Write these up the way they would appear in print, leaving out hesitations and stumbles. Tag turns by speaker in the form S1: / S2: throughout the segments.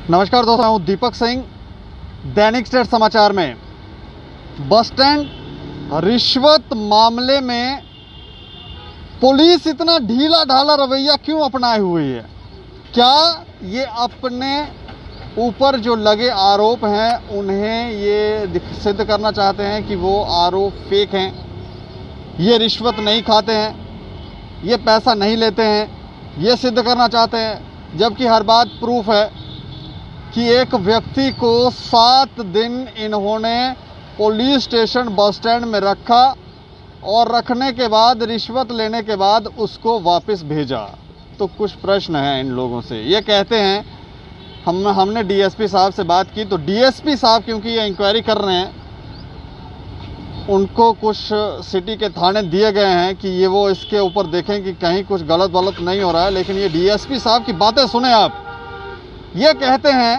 S1: नमस्कार दोस्तों, मैं हूं दीपक सिंह। दैनिक स्टेट समाचार में बस स्टैंड रिश्वत मामले में पुलिस इतना ढीला ढाला रवैया क्यों अपनाए हुई है? क्या ये अपने ऊपर जो लगे आरोप हैं उन्हें ये सिद्ध करना चाहते हैं कि वो आरोप फेक हैं, ये रिश्वत नहीं खाते हैं, ये पैसा नहीं लेते हैं, ये सिद्ध करना चाहते हैं? जबकि हर बात प्रूफ है कि एक व्यक्ति को 7 दिन इन्होंने पुलिस स्टेशन बस स्टैंड में रखा और रखने के बाद रिश्वत लेने के बाद उसको वापस भेजा। तो कुछ प्रश्न हैं इन लोगों से। ये कहते हैं हमने डीएसपी साहब से बात की, तो डीएसपी साहब क्योंकि ये इंक्वायरी कर रहे हैं, उनको कुछ सिटी के थाने दिए गए हैं कि ये वो इसके ऊपर देखें कि कहीं कुछ गलत नहीं हो रहा है। लेकिन ये डीएसपी साहब की बातें सुने आप। ये कहते हैं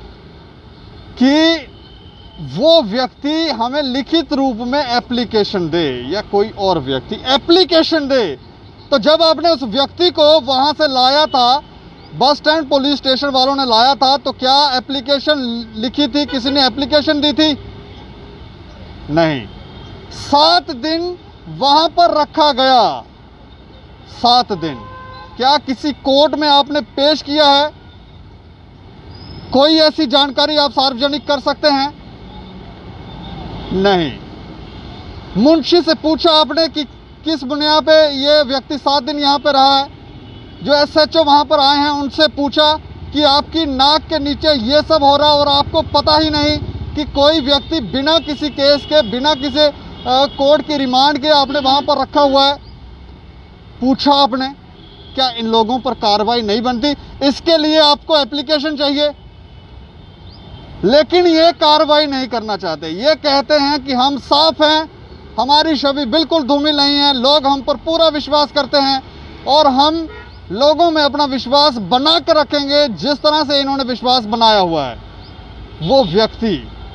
S1: कि वो व्यक्ति हमें लिखित रूप में एप्लीकेशन दे, या कोई और व्यक्ति एप्लीकेशन दे। तो जब आपने उस व्यक्ति को वहां से लाया था, बस स्टैंड पुलिस स्टेशन वालों ने लाया था, तो क्या एप्लीकेशन लिखी थी? किसी ने एप्लीकेशन दी थी? नहीं। 7 दिन वहां पर रखा गया। 7 दिन क्या किसी कोर्ट में आपने पेश किया है? कोई ऐसी जानकारी आप सार्वजनिक कर सकते हैं? नहीं। मुंशी से पूछा आपने कि किस बुनियाद पे ये व्यक्ति 7 दिन यहां पे रहा है? जो एसएचओ वहां पर आए हैं उनसे पूछा कि आपकी नाक के नीचे ये सब हो रहा और आपको पता ही नहीं कि कोई व्यक्ति बिना किसी केस के, बिना किसी कोर्ट की रिमांड के आपने वहां पर रखा हुआ है? पूछा आपने? क्या इन लोगों पर कार्रवाई नहीं बनती? इसके लिए आपको एप्लीकेशन चाहिए, लेकिन ये कार्रवाई नहीं करना चाहते। ये कहते हैं कि हम साफ हैं, हमारी छवि बिल्कुल धूमिल नहीं है, लोग हम पर पूरा विश्वास करते हैं और हम लोगों में अपना विश्वास बना कर रखेंगे जिस तरह से इन्होंने विश्वास बनाया हुआ है। वो व्यक्ति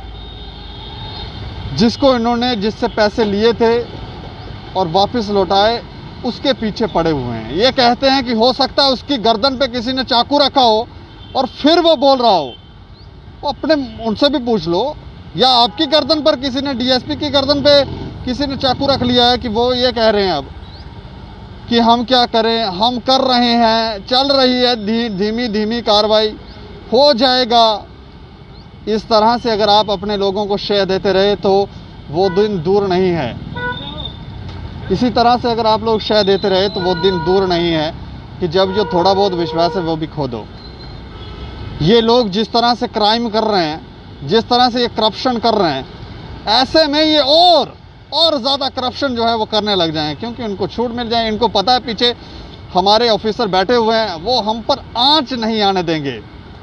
S1: जिससे पैसे लिए थे और वापस लौटाए, उसके पीछे पड़े हुए हैं। ये कहते हैं कि हो सकता है उसकी गर्दन पे किसी ने चाकू रखा हो और फिर वो बोल रहा हो। अपने उनसे भी पूछ लो, या आपकी गर्दन पर किसी ने, डीएसपी की गर्दन पे किसी ने चाकू रख लिया है कि वो ये कह रहे हैं अब कि हम क्या करें, हम कर रहे हैं, चल रही है धीमी धीमी कार्रवाई, हो जाएगा। इस तरह से अगर आप अपने लोगों को शय देते रहे तो वो दिन दूर नहीं है। इसी तरह से अगर आप लोग शय देते रहे तो वो दिन दूर नहीं है कि जब जो थोड़ा बहुत विश्वास है वो भी खो दो। ये लोग जिस तरह से क्राइम कर रहे हैं, जिस तरह से ये करप्शन कर रहे हैं, ऐसे में ये और ज़्यादा करप्शन जो है वो करने लग जाएं, क्योंकि उनको छूट मिल जाए। इनको पता है पीछे हमारे ऑफिसर बैठे हुए हैं, वो हम पर आंच नहीं आने देंगे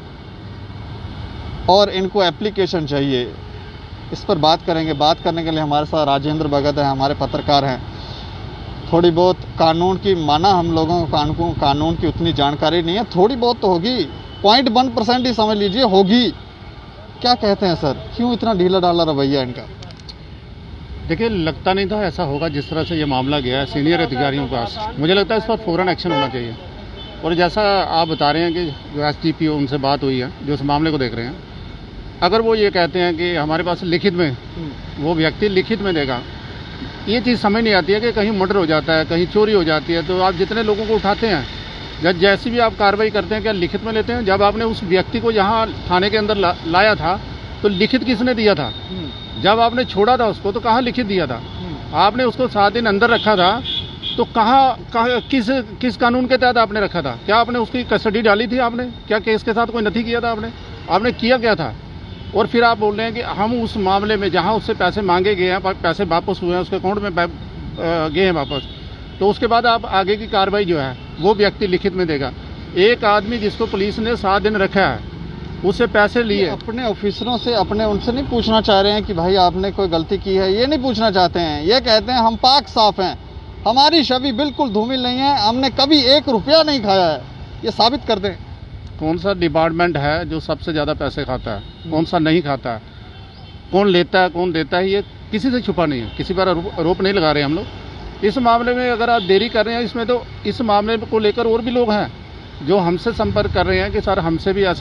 S1: और इनको एप्लीकेशन चाहिए। इस पर बात करेंगे। बात करने के लिए हमारे साथ राजेंद्र भगत हैं, हमारे पत्रकार हैं। थोड़ी बहुत कानून की, माना हम लोगों को कानून की उतनी जानकारी नहीं है, थोड़ी बहुत तो होगी, 0.1% ही समझ लीजिए होगी। क्या कहते हैं सर, क्यों इतना ढीला ढाला रवैया इनका?
S2: देखिए, लगता नहीं था ऐसा होगा जिस तरह से ये मामला गया है सीनियर अधिकारियों के पास। मुझे लगता है इस पर फौरन एक्शन होना चाहिए। और जैसा आप बता रहे हैं कि जो एसडीपीओ उनसे बात हुई है, जो इस मामले को देख रहे हैं, अगर वो ये कहते हैं कि हमारे पास लिखित में, वो व्यक्ति लिखित में देगा, ये चीज़ समझ नहीं आती है कि कहीं मर्डर हो जाता है, कहीं चोरी हो जाती है, तो आप जितने लोगों को उठाते हैं, जैसी भी आप कार्रवाई करते हैं, क्या लिखित में लेते हैं? जब आपने उस व्यक्ति को यहाँ थाने के अंदर लाया था तो लिखित किसने दिया था? जब आपने छोड़ा था उसको तो कहाँ लिखित दिया था? आपने उसको 7 दिन अंदर रखा था तो कहाँ किस कानून के तहत आपने रखा था? क्या आपने उसकी कस्टडी डाली थी? आपने क्या केस के साथ कोई नथी किया था? आपने किया क्या था? और फिर आप बोल रहे हैं कि हम उस मामले में जहाँ उससे पैसे मांगे गए हैं, पैसे वापस हुए हैं, उसके अकाउंट में गए हैं वापस, तो उसके बाद आप आगे की कार्रवाई जो है वो व्यक्ति लिखित में देगा। एक आदमी जिसको पुलिस ने 7 दिन रखा है, उससे पैसे लिए,
S1: अपने ऑफिसरों से, उनसे नहीं पूछना चाह रहे हैं कि भाई आपने कोई गलती की है, ये नहीं पूछना चाहते हैं। ये कहते हैं हम पाक साफ हैं, हमारी छवि बिल्कुल धूमिल नहीं है, हमने कभी 1 रुपया नहीं खाया है। ये साबित कर दें।
S2: कौन सा डिपार्टमेंट है जो सबसे ज़्यादा पैसे खाता है, कौन सा नहीं खाता है, कौन लेता है, कौन देता है, ये किसी से छुपा नहीं है। किसी पर आरोप नहीं लगा रहे हम लोग। इस मामले में अगर आप देरी कर रहे हैं इसमें, तो इस मामले को लेकर और भी लोग हैं जो हमसे संपर्क कर रहे हैं कि सर हमसे भी ऐसा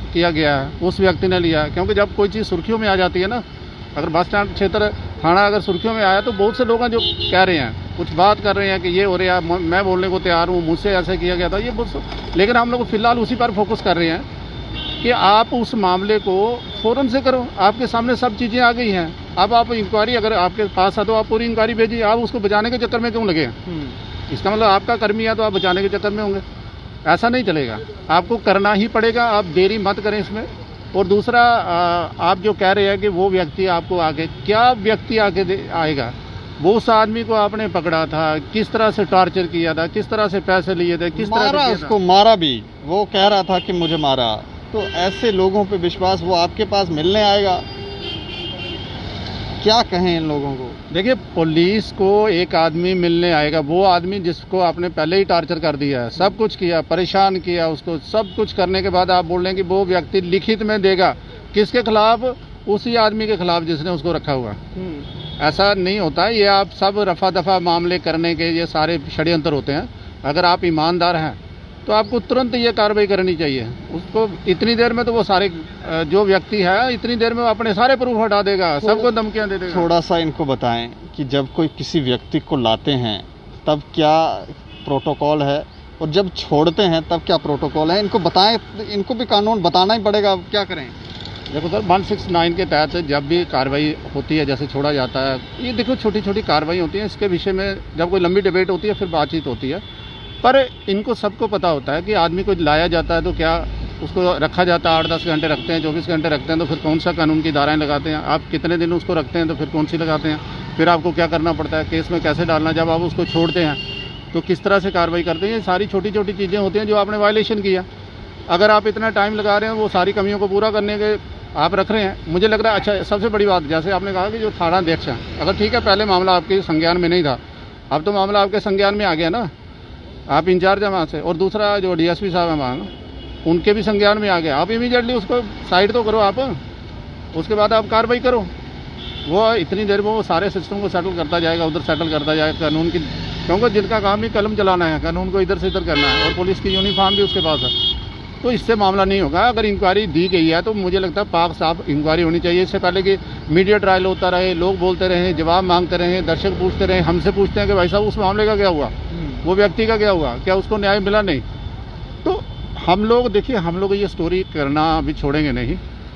S2: किया गया है उस व्यक्ति ने लिया है। क्योंकि जब कोई चीज़ सुर्खियों में आ जाती है ना, अगर बस स्टैंड क्षेत्र थाना अगर सुर्खियों में आया तो बहुत से लोग हैं जो कह रहे हैं, कुछ बात कर रहे हैं कि ये हो रहा है, मैं बोलने को तैयार हूँ, मुझसे ऐसे किया गया था, ये बहुत। लेकिन हम लोग फिलहाल उसी पर फोकस कर रहे हैं कि आप उस मामले को फ़ौरन से करो। आपके सामने सब चीज़ें आ गई हैं, अब आप इंक्वायरी अगर आपके पास है तो आप पूरी इंक्वायरी भेजिए। आप उसको बचाने के चक्कर में क्यों लगे? इसका मतलब आपका कर्मी है तो आप बचाने के चक्कर में होंगे, ऐसा नहीं चलेगा। आपको करना ही पड़ेगा, आप देरी मत करें इसमें। और दूसरा, आप जो कह रहे हैं कि वो व्यक्ति आपको आगे, क्या व्यक्ति आगे आएगा? वो उस आदमी को आपने पकड़ा था, किस तरह से टॉर्चर किया था, किस तरह से पैसे लिए थे, किस तरह
S1: मारा, उसको मारा भी, वो कह रहा था कि मुझे मारा। तो ऐसे लोगों पे विश्वास, वो आपके पास मिलने आएगा? क्या कहें इन लोगों को?
S2: देखिए, पुलिस को एक आदमी मिलने आएगा, वो आदमी जिसको आपने पहले ही टॉर्चर कर दिया है, सब कुछ किया, परेशान किया उसको, सब कुछ करने के बाद आप बोल रहे हैं कि वो व्यक्ति लिखित में देगा। किसके खिलाफ? उसी आदमी के खिलाफ जिसने उसको रखा हुआ। ऐसा नहीं होता है, ये आप सब रफा दफा मामले करने के ये सारे षड्यंत्र होते हैं। अगर आप ईमानदार हैं तो आपको तुरंत ये कार्रवाई करनी चाहिए। उसको इतनी देर में तो वो सारे जो व्यक्ति है, इतनी देर में वो अपने सारे प्रूफ हटा देगा, सबको धमकियां दे देगा।
S1: थोड़ा सा इनको बताएं कि जब कोई किसी व्यक्ति को लाते हैं तब क्या प्रोटोकॉल है, और जब छोड़ते हैं तब क्या प्रोटोकॉल है? इनको बताएं, इनको भी कानून बताना ही पड़ेगा। अब क्या करें?
S2: देखो सर, 169 के तहत जब भी कार्रवाई होती है, जैसे छोड़ा जाता है, ये देखो छोटी छोटी कार्रवाई होती है। इसके विषय में जब कोई लंबी डिबेट होती है फिर बातचीत होती है, पर इनको सबको पता होता है कि आदमी को लाया जाता है तो क्या उसको रखा जाता है, 8-10 घंटे रखते हैं, 24 घंटे रखते हैं, तो फिर कौन सा कानून की धाराएं लगाते हैं, आप कितने दिन उसको रखते हैं तो फिर कौन सी लगाते हैं, फिर आपको क्या करना पड़ता है, केस में कैसे डालना, जब आप उसको छोड़ते हैं तो किस तरह से कार्रवाई करते हैं। ये सारी छोटी छोटी चीज़ें होती हैं जो आपने वायलेशन किया। अगर आप इतना टाइम लगा रहे हैं वो सारी कमियों को पूरा करने के आप रख रहे हैं, मुझे लग रहा है। अच्छा, सबसे बड़ी बात, जैसे आपने कहा कि जो थाना अध्यक्ष हैं, अगर ठीक है पहले मामला आपके संज्ञान में नहीं था, अब तो मामला आपके संज्ञान में आ गया ना, आप इंचार्ज हैं वहाँ से, और दूसरा जो डीएसपी साहब हैं वहाँ, उनके भी संज्ञान में आ गया। आप इमीडिएटली उसको साइड तो करो, आप उसके बाद आप कार्रवाई करो। वो इतनी देर में वो सारे सिस्टम को सेटल करता जाएगा, उधर सेटल करता जाएगा कानून की, क्योंकि जिनका काम ही कलम चलाना है, कानून को इधर से इधर करना है, और पुलिस की यूनिफॉर्म भी उसके पास है, तो इससे मामला नहीं होगा। अगर इंक्वायरी दी गई है तो मुझे लगता है पाक साफ इंक्वायरी होनी चाहिए। इससे पहले कि मीडिया ट्रायल होता रहे, लोग बोलते रहे, जवाब मांगते रहे, दर्शक पूछते रहे, हमसे पूछते हैं कि भाई साहब उस मामले का क्या हुआ, वो व्यक्ति का क्या हुआ, क्या उसको न्याय मिला? नहीं। तो हम लोग देखिए, हम लोग ये स्टोरी करना अभी छोड़ेंगे नहीं,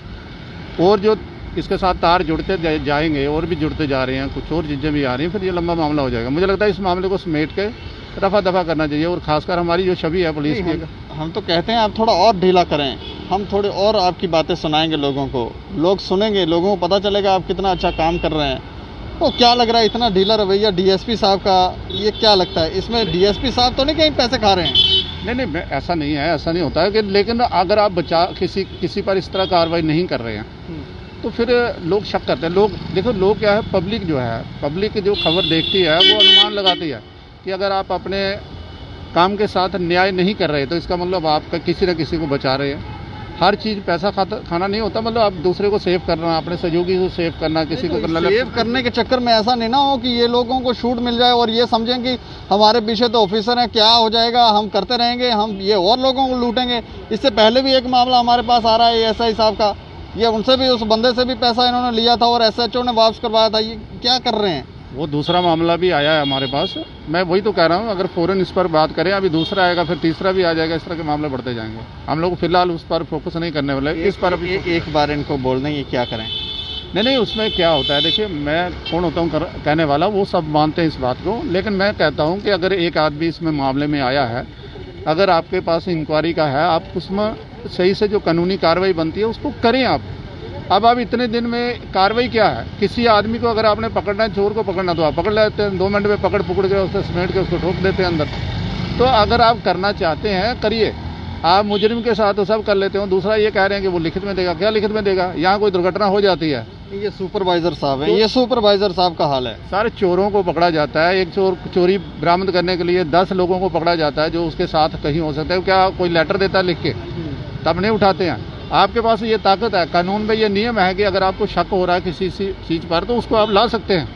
S2: और जो इसके साथ तार जुड़ते जाएंगे और भी जुड़ते जा रहे हैं, कुछ और चीज़ें भी आ रही हैं, फिर ये लंबा मामला हो जाएगा। मुझे लगता है इस मामले को समेट के रफा दफा करना चाहिए, और खासकर हमारी जो छवि है पुलिस की।
S1: हम तो कहते हैं आप थोड़ा और ढीला करें, हम थोड़े और आपकी बातें सुनाएंगे लोगों को, लोग सुनेंगे, लोगों को पता चलेगा आप कितना अच्छा काम कर रहे हैं। तो क्या लग रहा है इतना ढीला रवैया डीएसपी साहब का? ये क्या लगता है इसमें डीएसपी साहब तो नहीं कहीं पैसे खा रहे हैं?
S2: नहीं, ऐसा नहीं है, ऐसा नहीं होता है कि, लेकिन अगर आप किसी पर इस तरह कार्रवाई नहीं कर रहे हैं तो फिर लोग शक करते हैं। लोग देखो, लोग क्या है, पब्लिक जो है, पब्लिक जो खबर देखती है वो अनुमान लगाती है कि अगर आप अपने काम के साथ न्याय नहीं कर रहे तो इसका मतलब आप किसी न किसी को बचा रहे हैं। हर चीज़ पैसा खाना नहीं होता, मतलब आप दूसरे को सेव करना, अपने सहयोगी को सेव करना, किसी को करना।
S1: सेव करने के चक्कर में ऐसा नहीं ना हो कि ये लोगों को शूट मिल जाए और ये समझें कि हमारे पीछे तो ऑफिसर हैं, क्या हो जाएगा, हम करते रहेंगे, हम ये और लोगों को लूटेंगे। इससे पहले भी एक मामला हमारे पास आ रहा है एसआई साहब का, ये उनसे भी, उस बंदे से भी पैसा इन्होंने लिया था और एसएचओ ने वापस करवाया था। ये क्या कर रहे हैं?
S2: वो दूसरा मामला भी आया है हमारे पास। मैं वही तो कह रहा हूँ, अगर फ़ौरन इस पर बात करें, अभी दूसरा आएगा, फिर तीसरा भी आ जाएगा, इस तरह के मामले बढ़ते जाएंगे। हम लोग फिलहाल उस पर फोकस नहीं करने वाले, इस पर अभी
S1: एक बार इनको बोल दें ये क्या करें।
S2: नहीं, उसमें क्या होता है, देखिए मैं कौन होता हूँ कहने वाला, वो सब मानते हैं इस बात को, लेकिन मैं कहता हूँ कि अगर एक आदमी इसमें मामले में आया है, अगर आपके पास इंक्वायरी का है, आप उसमें सही से जो कानूनी कार्रवाई बनती है उसको करें आप। अब इतने दिन में कार्रवाई क्या है? किसी आदमी को अगर आपने पकड़ना है, चोर को पकड़ना, तो आप पकड़ लेते हैं, 2 मिनट में पकड़ के उसको समेट के उसको ठोक देते हैं अंदर। तो अगर आप करना चाहते हैं करिए, आप मुजरिम के साथ तो सब कर लेते हो। दूसरा ये कह रहे हैं कि वो लिखित में देगा, क्या लिखित में देगा? यहाँ कोई दुर्घटना हो जाती है,
S1: ये सुपरवाइजर साहब है, ये सुपरवाइजर साहब का हाल है।
S2: सारे चोरों को पकड़ा जाता है, एक चोरी बरामद करने के लिए 10 लोगों को पकड़ा जाता है जो उसके साथ कहीं हो सकता है। क्या कोई लेटर देता है लिख के? तब नहीं उठाते हैं। आपके पास ये ताकत है, कानून में ये नियम है कि अगर आपको शक हो रहा है किसी चीज़ पर तो उसको आप ला सकते हैं,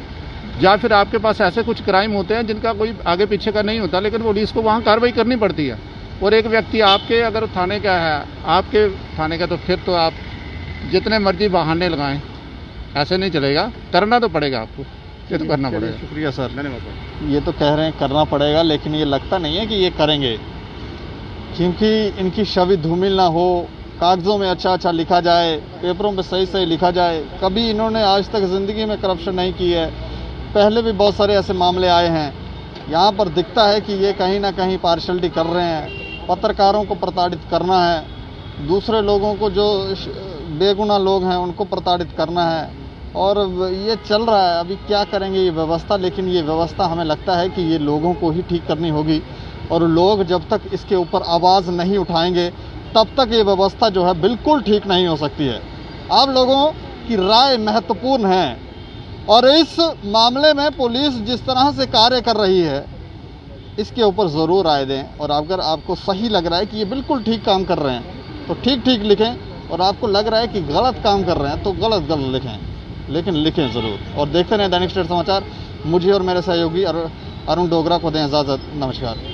S2: या फिर आपके पास ऐसे कुछ क्राइम होते हैं जिनका कोई आगे पीछे का नहीं होता, लेकिन पुलिस को वहाँ कार्रवाई करनी पड़ती है। और एक व्यक्ति आपके अगर थाने का है, आपके थाने का, तो फिर तो आप जितने मर्जी बहाने लगाएं, ऐसे नहीं चलेगा। करना तो पड़ेगा आपको, ये तो करना पड़ेगा।
S1: शुक्रिया सर।
S2: धन्यवाद।
S1: ये तो कह रहे हैं करना पड़ेगा, लेकिन ये लगता नहीं है कि ये करेंगे, क्योंकि इनकी छवि धूमिल ना हो, कागज़ों में अच्छा अच्छा लिखा जाए, पेपरों पे सही सही लिखा जाए। कभी इन्होंने आज तक ज़िंदगी में करप्शन नहीं की है। पहले भी बहुत सारे ऐसे मामले आए हैं। यहाँ पर दिखता है कि ये कहीं ना कहीं पार्शलिटी कर रहे हैं। पत्रकारों को प्रताड़ित करना है, दूसरे लोगों को जो बेगुनाह लोग हैं उनको प्रताड़ित करना है, और ये चल रहा है। अभी क्या करेंगे ये व्यवस्था, लेकिन ये व्यवस्था हमें लगता है कि ये लोगों को ही ठीक करनी होगी, और लोग जब तक इसके ऊपर आवाज़ नहीं उठाएंगे तब तक ये व्यवस्था जो है बिल्कुल ठीक नहीं हो सकती है। आप लोगों की राय महत्वपूर्ण है, और इस मामले में पुलिस जिस तरह से कार्य कर रही है इसके ऊपर ज़रूर राय दें, और अगर आपको सही लग रहा है कि ये बिल्कुल ठीक काम कर रहे हैं तो ठीक ठीक लिखें, और आपको लग रहा है कि गलत काम कर रहे हैं तो गलत गलत लिखें, लेकिन लिखें ज़रूर। और देखते रहें दैनिक स्टेट समाचार। मुझे और मेरे सहयोगी अरुण डोगरा को दें इजाज़त। नमस्कार।